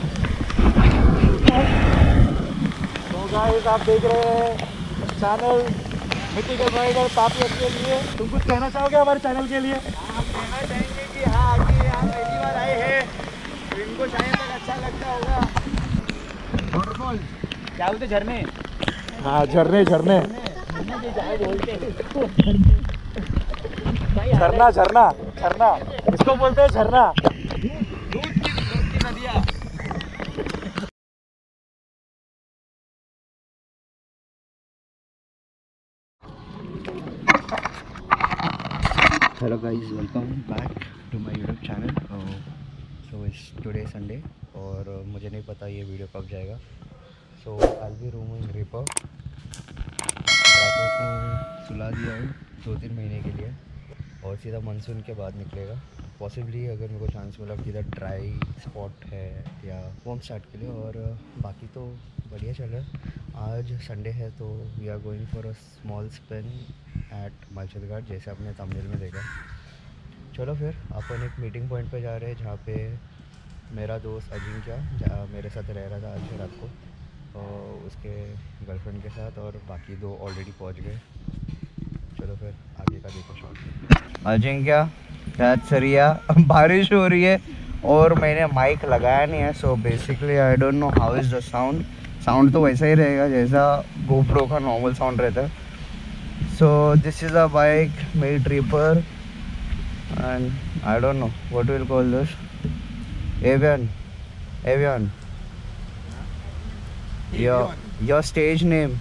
तो गाइस आप देख रहे हैं चैनल मिट्टी के राइडर तापियत के लिए। तुम कुछ कहना चाहोगे हमारे चैनल के लिए? हम कहना चाहेंगे कि हाँ कि यहाँ पहली बार आए हैं तो इनको शायद तक अच्छा लगता होगा। वाटरफॉल क्या बोलते, झरने? हाँ झरने झरने झरना झरना झरना इसको बोलते हैं झरना। दूध की नदियाँ। Hello guys, welcome back to my YouTube channel. So इस टुडे संडे और मुझे नहीं पता ये वीडियो कब जाएगा। So I be rooming ripper. रातों को सुला दिया हूँ 2-3 महीने के लिए और सीधा मानसून के बाद निकलेगा। पॉसिबली अगर मेरे को चांस मिला कि इधर ड्राई स्पॉट है या होम स्टार्ट के लिए, और बाकी तो बढ़िया चल रहा है। आज संडे है तो we are going for a small spin at Malshej Ghat, जैसे आपने थंबनेल में देखा। चलो फिर अपन एक मीटिंग पॉइंट पे जा रहे हैं जहाँ पे मेरा दोस्त अजिंक्य जहाँ मेरे साथ रह रहा था आज रात को, और उसके गर्लफ्रेंड के साथ, और बाकी 2 ऑलरेडी पहुँच गए। चलो फिर आगे का देखो शॉट। अजिंक्य सरिया बारिश हो रही है और मैंने माइक लगाया नहीं है, so basically I don't know how is the sound तो वैसा ही रहेगा जैसा गोप्रो का नॉर्मल साउंड रहता है। So this is a bike made ripper and I don't know what will call this, Avian your stage name?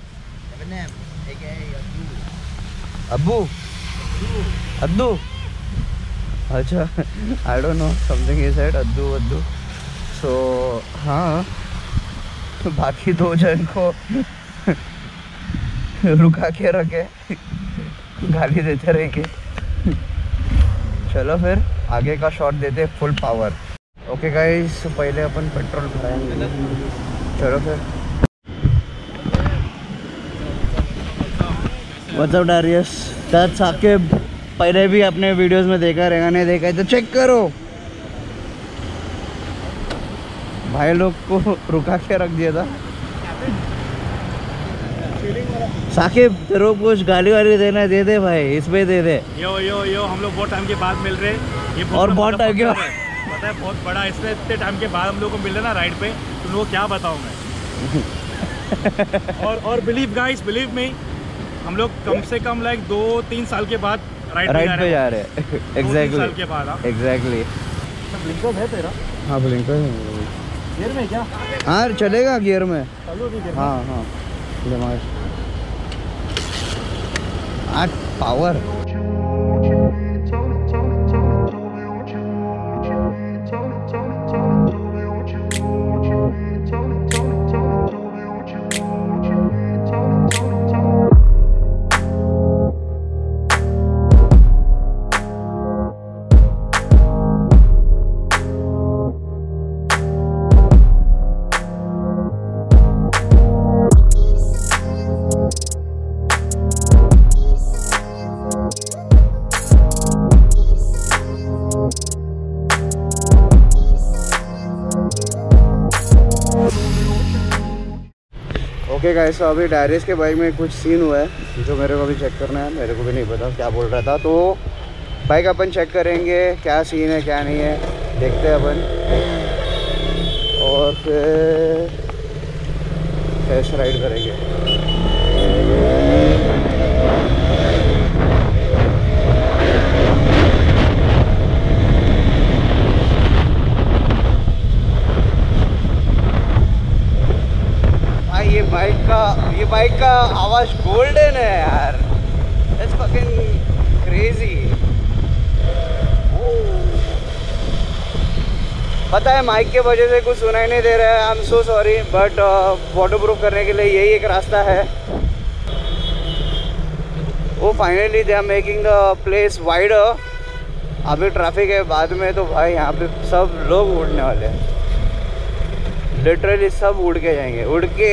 Addu. अच्छा, I don't know, something he said Addu. So हाँ, बाकी 2 जन को रुका के रखे, गाली देते रहेंगे। चलो फिर आगे का शॉट देते फुल पावर। ओके गाइस, पहले अपन पेट्रोल भराएंगे। चलो फिर। What's up Darius? That's Saqib. पहले भी अपने वीडियोस में देखा रहेगा, नहीं देखा है तो चेक करो। भाई लोग को रुका के रख दिया था। साकिब तेरे को कुछ गाली वाली देना दे दे भाई, इस पे दे दे। यो हम लोग बहुत टाइम के बाद मिल रहे हैं। ये और बहुत टाइम के बाद पता है, बहुत बड़ा इसलिए इतने टाइम के बाद हम लोग को मिल रहे ना राइड पे, तुम लोग क्या बताऊँ मैं। और बिलीव गाइस, बिलीव मी, हम लोग कम से कम लाइक 2-3 साल के बाद राइड पे जा रहे हैं। एग्जैक्टली साल के बाद। एग्जैक्टली। ब्लिंकर है तेरा? हाँ ब्लिंकर है। गियर में क्या? हाँ चलेगा गियर में। हाँ दिमाग आज पावर। ओके गाइस, तो अभी डायरीज के बाइक में कुछ सीन हुआ है जो मेरे को भी चेक करना है। मेरे को भी नहीं पता क्या बोल रहा था, तो बाइक अपन चेक करेंगे क्या सीन है क्या नहीं है, देखते हैं अपन, और फिर टेस्ट राइड करेंगे। ये बाइक का आवाज़ गोल्डन है यार, इट्स फकिंग क्रेजी। पता है माइक के वजह से कुछ सुनाई नहीं दे रहा है, I am so sorry, but waterproof करने के लिए यही एक रास्ता है। वो finally they are making the place wider. अभी ट्रैफिक है, बाद में तो भाई यहाँ पे सब लोग उड़ने वाले हैं, लिटरली सब उड़ के जाएंगे, उड़ के।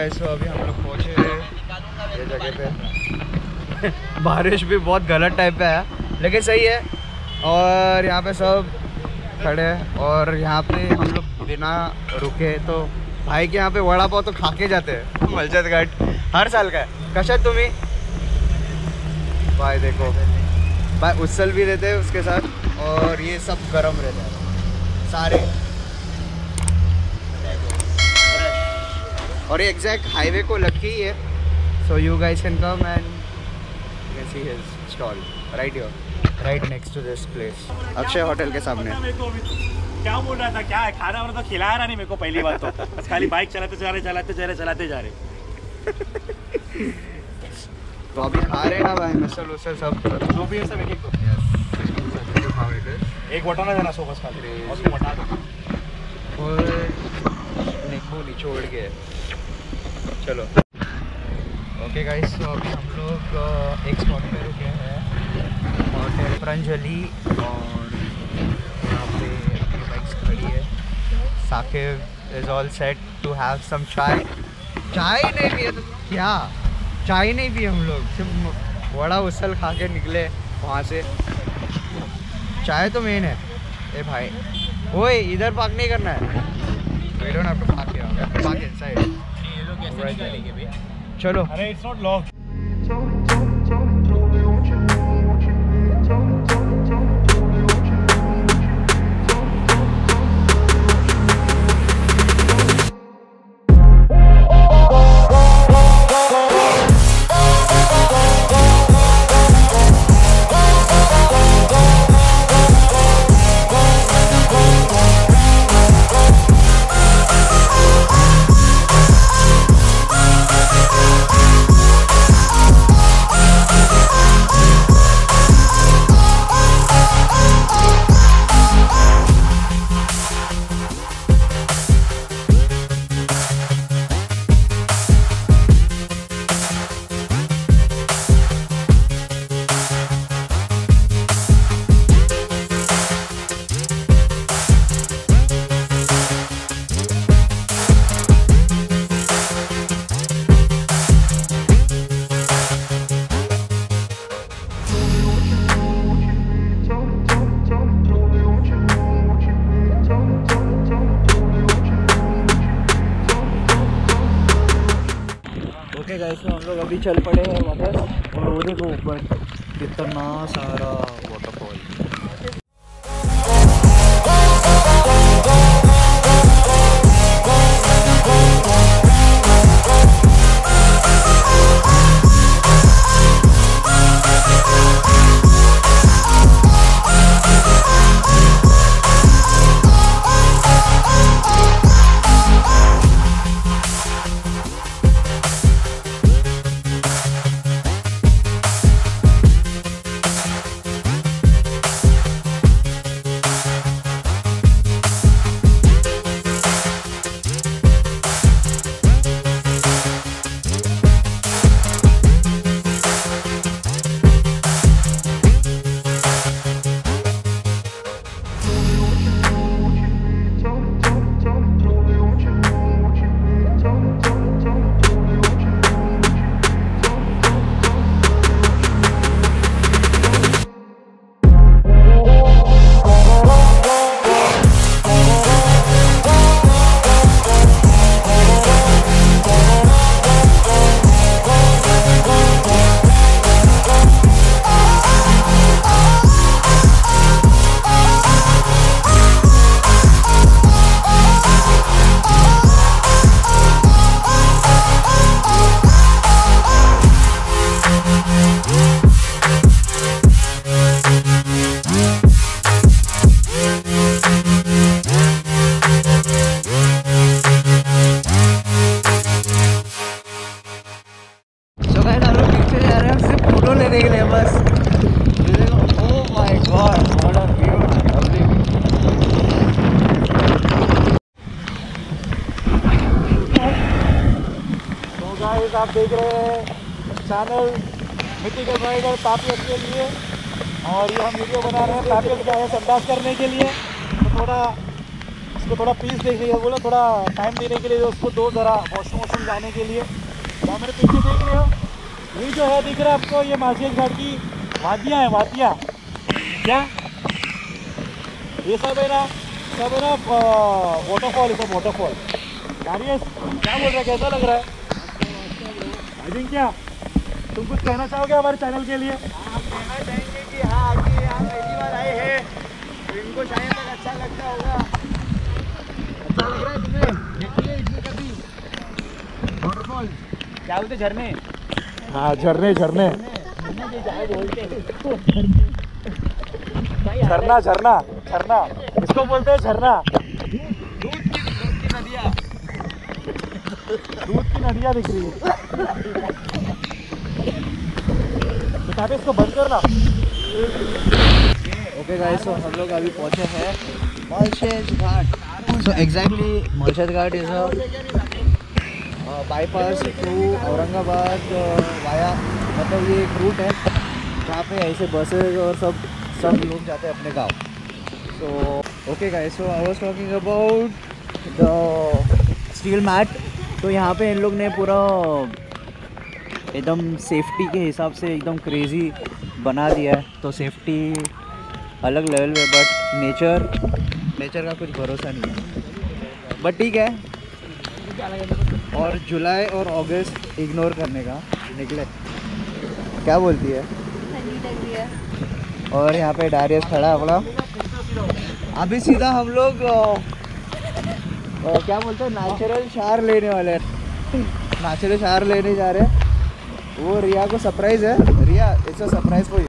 गाइस, तो अभी हम लोग पहुँचे हैं ये जगह पे। बारिश भी बहुत गलत टाइप पे है लेकिन सही है। और यहाँ पे सब खड़े हैं और यहाँ पे हम लोग बिना रुके तो भाई के यहाँ पे वड़ा पाव तो खा के जाते हैं। मलजत घाट हर साल का है। कशात तुम्हें भाई देखो भाई उसल भी रहते हैं उसके साथ और ये सब गरम रहता है सारे। और ये एग्जैक्ट हाईवे को लग ही है। So you guys can come and you can see his stall right here, right next to this place, Akshay hotel के सामने। क्या बोल रहा था, क्या है खाना वाना तो खिलाया रहा नहीं मेरे को पहली बात तो, बस खाली बाइक चलाते जा रहे। तो अभी खा रहे हैं ना भाई, मसल उसल सब जो भी है सब एक एक बटा ना जाना सोबस खा रहे और उसको बटा दो और नींबू निचोड़ के। चलो ओके गाइस, तो अभी हम लोग एक स्पॉट पे रुके हैं होटल प्रांजलि और यहाँ पे अपनी बाइक्स खड़ी है। Saqib is all set to have some chai. चाय नहीं पिए तो क्या, चाय नहीं पिए हम लोग, सिर्फ वड़ा उसल खा के निकले वहाँ से। चाय तो मेन है। ए भाई ओए इधर पार्क नहीं करना है। We don't have to park here. We have to park inside. ये लोग कैसे निकालेंगे भैया? चलो। अरे it's not lock. Okay guys, तो हम लोग अभी चल पड़े हैं वापस और वो देखो ऊपर कितना सारा वाटरफॉल। आप देख रहे हैं चैनल मिथिकल राइडर तापियत के लिए और ये हम वीडियो बना रहे हैं तापियत का है संडास करने के लिए। तो थोड़ा उसको थोड़ा पीस देखने का बोला, थोड़ा टाइम देने के लिए उसको दो ज़रा वॉशरूम जाने के लिए। तो मेरे पीछे देख रहे हो, ये जो है दिख रहा है आपको, ये मार्शल घाट की वादियाँ हैं, वादियाँ क्या ये सब है ना वाटरफॉल, सब वाटरफॉल। गाड़ियाँ क्या बोल रहा है, कैसा लग रहा है? आई थिंक क्या तुम कुछ कहना चाहोगे हमारे चैनल के लिए? आप कहना चाहेंगे कि हाँ कि आप पहली बार आए हैं तो इनको शायद तक अच्छा लगता होगा। अच्छा लग रहा है तुम्हें? देखिए इसमें कभी वाटरफॉल क्या बोलते, झरने? हाँ झरने झरने झरना झरना झरना इसको बोलते हैं झरना। दूध की नदियाँ दिख रही है। तो इसको बंद करना। ओके गाइस, तो हम लोग अभी पहुंचे हैं Mauritius Ghat. So exactly Mauritius Ghat is a bypass to Aurangabad via, मतलब ये एक रूट है जहाँ पे ऐसे बसेस और सब लोग जाते हैं अपने गांव। So okay guys, so I was talking about the steel mat. तो यहाँ पे इन लोग ने पूरा एकदम सेफ्टी के हिसाब से एकदम क्रेज़ी बना दिया है। तो सेफ्टी अलग लेवल पे, बट नेचर का कुछ भरोसा नहीं है, बट ठीक है। और जुलाई और अगस्त इग्नोर करने का निकले, क्या बोलती है? और यहाँ पे डायरियस खड़ा अपना। अभी सीधा हम लोग क्या बोलते हैं, नेचुरल शार लेने वाले हैं। नेचुरल शार लेने जा रहे हैं। वो रिया को सरप्राइज है। Riya, it's a surprise for you.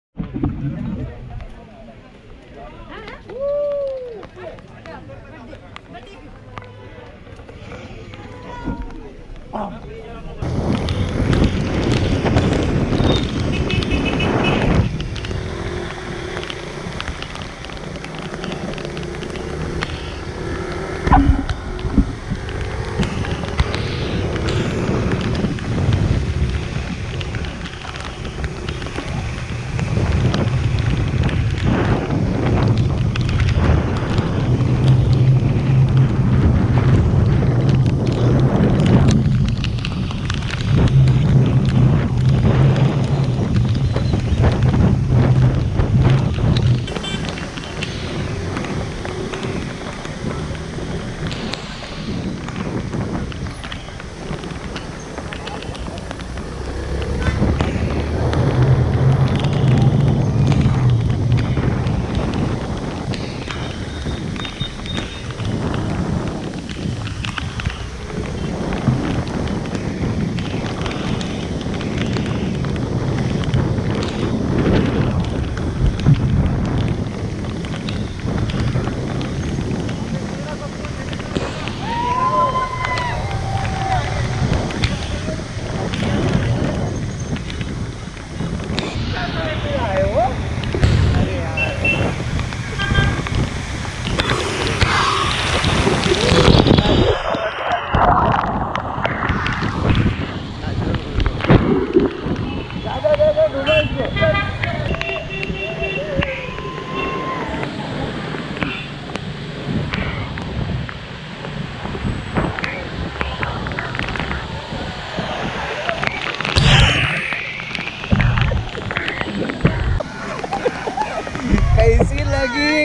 कैसी लगी?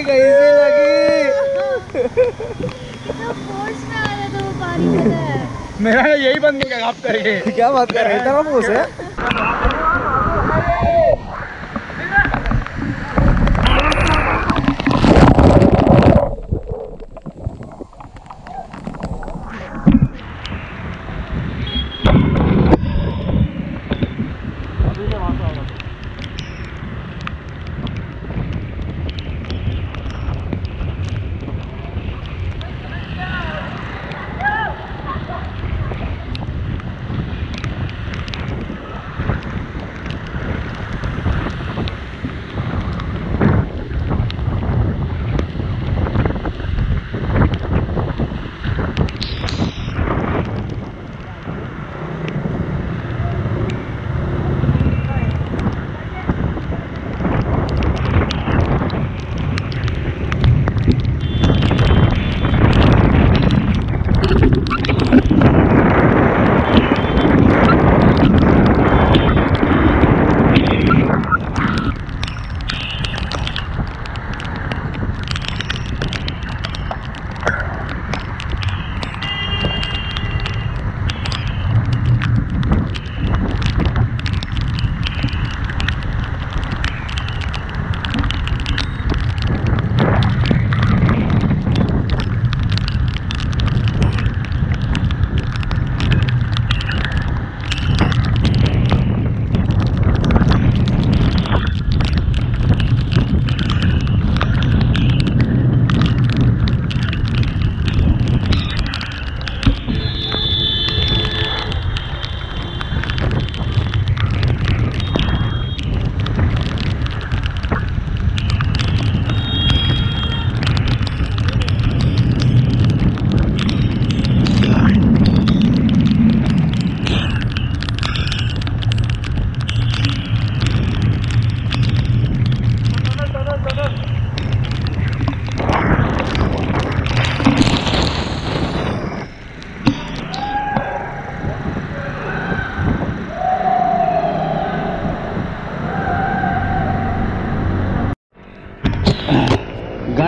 मेरा यही बंद हो गया आप करके। क्या बात कर रहे हैं? फोर्स है।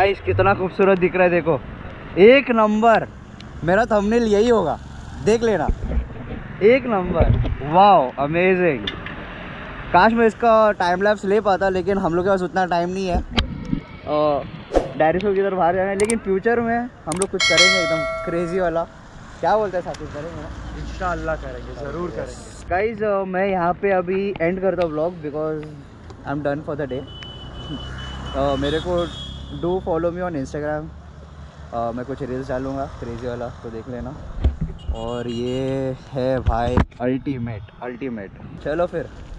गाइस कितना खूबसूरत दिख रहा है, देखो एक नंबर। मेरा थंबनेल यही होगा, देख लेना, एक नंबर। Wow amazing. काश मैं इसका टाइम लैप्स ले पाता, लेकिन हम लोग के पास उतना टाइम नहीं है। डायरेक्ट की तरफ बाहर जाना है, लेकिन फ्यूचर में हम लोग कुछ करेंगे एकदम क्रेजी वाला। क्या बोलते हैं साथी, करेंगे ना? इंशाल्लाह करेंगे, ज़रूर करेंगे। गाइज मैं यहाँ पे अभी एंड करता हूँ vlog, because I am done for the day. मेरे को do follow me on Instagram, मैं कुछ रील्स डालूँगा क्रेजी वाला, तो देख लेना। और ये है भाई अल्टीमेट। चलो फिर